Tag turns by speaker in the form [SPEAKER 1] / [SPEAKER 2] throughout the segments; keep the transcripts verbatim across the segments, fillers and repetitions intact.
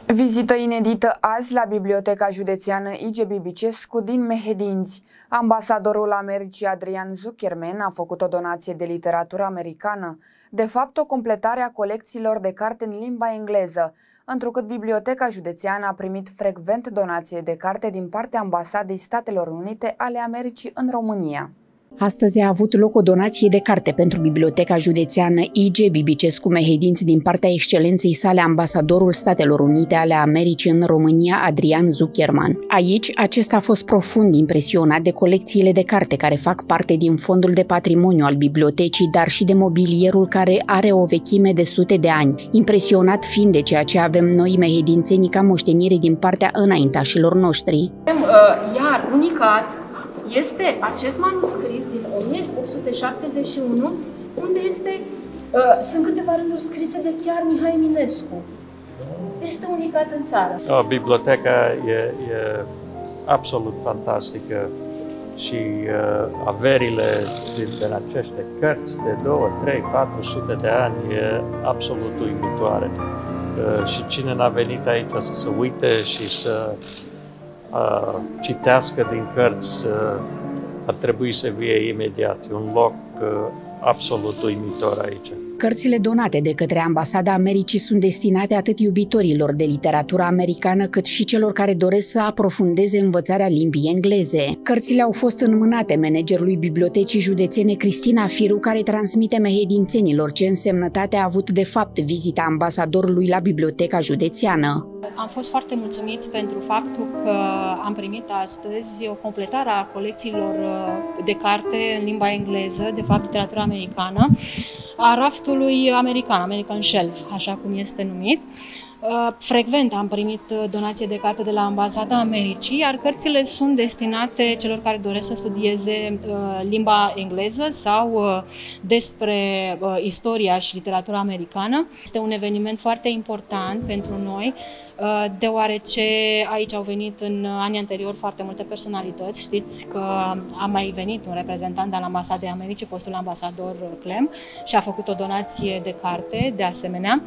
[SPEAKER 1] Vizită inedită azi la Biblioteca Județeană I G Bibicescu din Mehedinți. Ambasadorul Americii Adrian Zuckerman a făcut o donație de literatură americană, de fapt o completare a colecțiilor de carte în limba engleză, întrucât Biblioteca Județeană a primit frecvent donație de carte din partea Ambasadei Statelor Unite ale Americii în România.
[SPEAKER 2] Astăzi a avut loc o donație de carte pentru Biblioteca Județeană I G Bibicescu Mehedinți din partea excelenței sale ambasadorul Statelor Unite ale Americii în România, Adrian Zuckerman. Aici, acesta a fost profund impresionat de colecțiile de carte care fac parte din fondul de patrimoniu al bibliotecii, dar și de mobilierul care are o vechime de sute de ani, impresionat fiind de ceea ce avem noi mehedințenii ca moștenire din partea înaintașilor noștri.
[SPEAKER 3] Iar unicat este acest manuscris din o mie opt sute șaptezeci și unu, unde este, uh, sunt câteva rânduri scrise de chiar Mihai Eminescu. Este unicat în țară.
[SPEAKER 4] O, biblioteca e, e absolut fantastică și uh, averile din, din aceste cărți de două, trei, patru sute de ani e absolut uimitoare. Uh, și cine n-a venit aici să se uite și să Uh, citească din cărți, uh, ar trebui să vie imediat. E un loc uh, absolut uimitor aici.
[SPEAKER 2] Cărțile donate de către Ambasada Americii sunt destinate atât iubitorilor de literatură americană, cât și celor care doresc să aprofundeze învățarea limbii engleze. Cărțile au fost înmânate managerului Bibliotecii Județene Cristina Firu, care transmite mehedințenilor ce însemnătate a avut de fapt vizita ambasadorului la Biblioteca Județeană.
[SPEAKER 3] Am fost foarte mulțumiți pentru faptul că am primit astăzi o completare a colecțiilor de carte în limba engleză, de fapt literatura americană, a raftului american, American Shelf, așa cum este numit. Frecvent am primit donație de carte de la Ambasada Americii, iar cărțile sunt destinate celor care doresc să studieze limba engleză sau despre istoria și literatura americană. Este un eveniment foarte important pentru noi, deoarece aici au venit în anii anteriori foarte multe personalități. Știți că a mai venit un reprezentant al Ambasadei Americii, fostul ambasador Clem, și a făcut o donație de carte, de asemenea.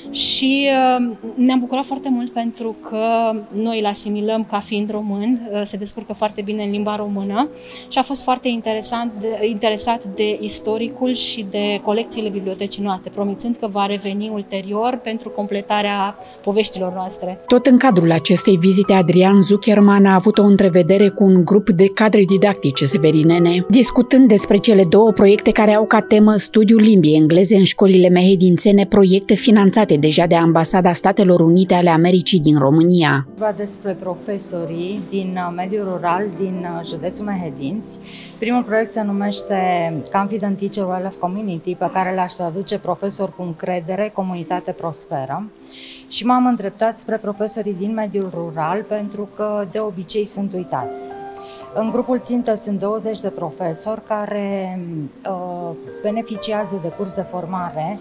[SPEAKER 3] Și ne-am bucurat foarte mult pentru că noi îl asimilăm ca fiind român, se descurcă foarte bine în limba română și a fost foarte interesant de, interesat de istoricul și de colecțiile bibliotecii noastre, promițând că va reveni ulterior pentru completarea poveștilor noastre.
[SPEAKER 2] Tot în cadrul acestei vizite, Adrian Zuckerman a avut o întrevedere cu un grup de cadre didactice severinene, discutând despre cele două proiecte care au ca temă studiul limbii engleze în școlile mehedințene, proiecte finanțate deja de Ambasada Statelor Unite ale Americii din România.
[SPEAKER 5] Vorba despre profesorii din mediul rural din județul Mehedinți. Primul proiect se numește Confident Teacher Well of Community, pe care l-aș traduce profesor cu încredere, comunitate prosperă. Și m-am îndreptat spre profesorii din mediul rural, pentru că de obicei sunt uitați. În grupul țintă sunt douăzeci de profesori care uh, beneficiază de curs de formare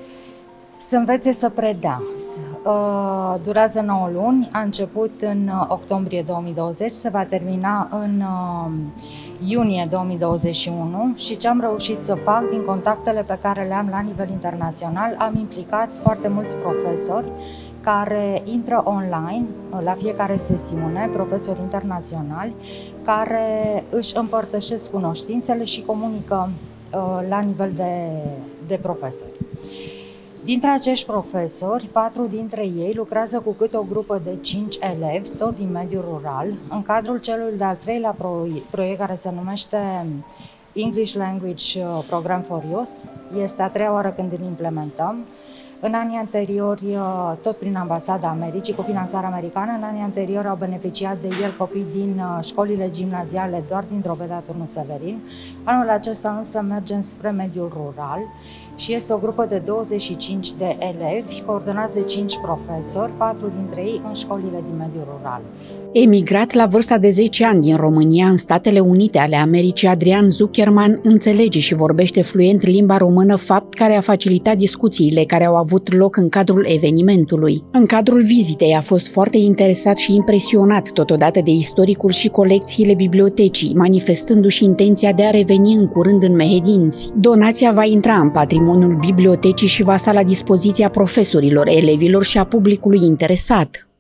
[SPEAKER 5] să învețe să predea. Uh, durează nouă luni, a început în octombrie două mii douăzeci, se va termina în uh, iunie două mii douăzeci și unu și ce am reușit să fac din contactele pe care le am la nivel internațional, am implicat foarte mulți profesori care intră online la fiecare sesiune, profesori internaționali, care își împărtășesc cunoștințele și comunică uh, la nivel de, de profesori. Dintre acești profesori, patru dintre ei lucrează cu câte o grupă de cinci elevi, tot din mediul rural, în cadrul celui de-al treilea proiect care se numește English Language Program for Youth. Este a treia oară când îl implementăm. În anii anteriori, tot prin Ambasada Americii, cu finanțare americană, în anii anteriori au beneficiat de el copii din școlile gimnaziale doar din Drobeta Turnul Severin. Anul acesta însă mergem spre mediul rural și este o grupă de douăzeci și cinci de elevi, coordonați de cinci profesori, patru dintre ei în școlile din mediul rural.
[SPEAKER 2] Emigrat la vârsta de zece ani din România în Statele Unite ale Americii, Adrian Zuckerman înțelege și vorbește fluent limba română, fapt care a facilitat discuțiile care au avut loc în cadrul evenimentului. În cadrul vizitei a fost foarte interesat și impresionat totodată de istoricul și colecțiile bibliotecii, manifestându-și intenția de a reveni în curând în Mehedinți. Donația va intra în patrimoniul bibliotecii și va sta la dispoziția profesorilor, elevilor și a publicului interesat.